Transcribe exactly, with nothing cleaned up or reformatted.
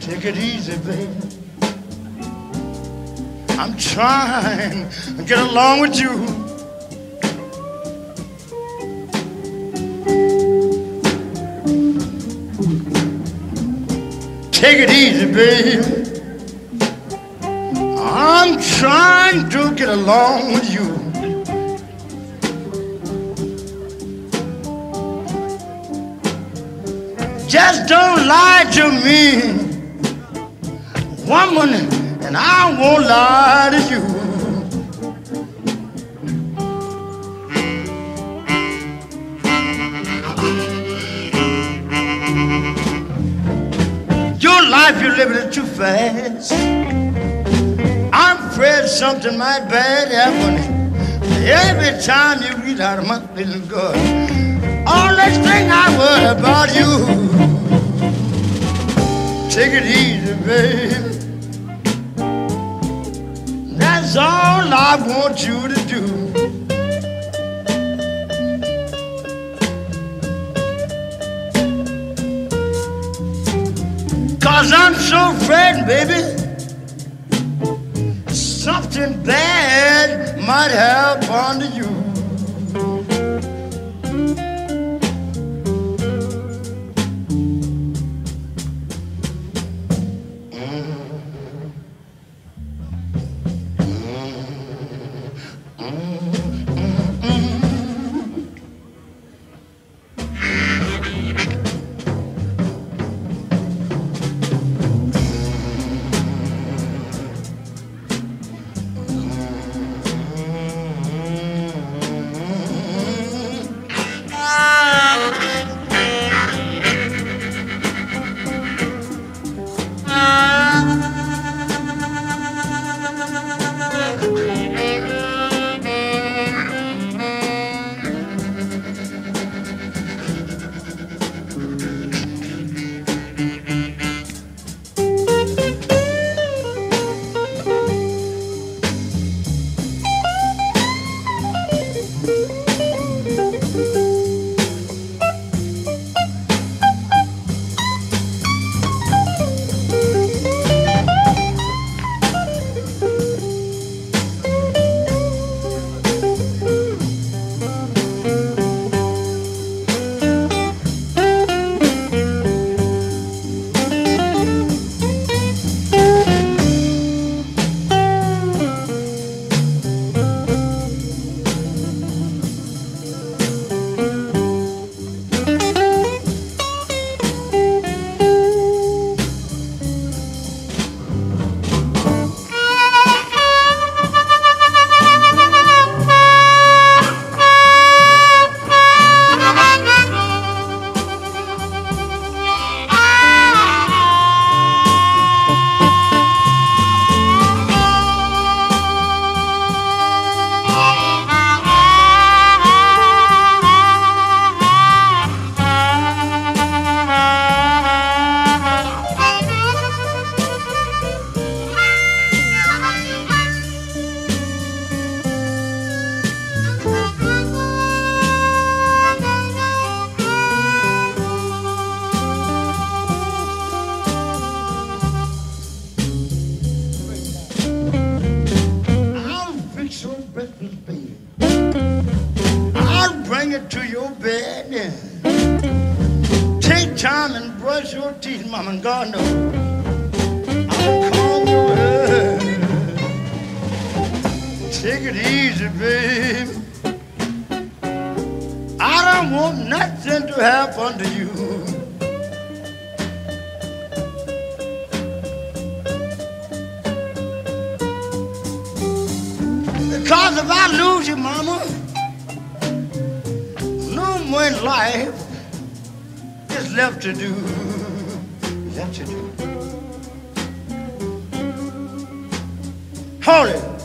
Take it easy, baby. I'm trying to get along with you. Take it easy, baby. I'm trying to get along with you. Just don't lie to me, woman, and I won't lie to you. Your life, you're living it too fast. I'm afraid something might bad happen every time you read out of my little girl. All this thing I worry about you. Take it easy, baby. That's all I want you to do. Cause I'm so afraid, baby, something bad might happen to you. Time and brush your teeth, Mama, and God knows I'll comb your hair. Take it easy, babe. I don't want nothing to happen to you. Because if I lose you, Mama, no more in life left to do, left to do. Hold it.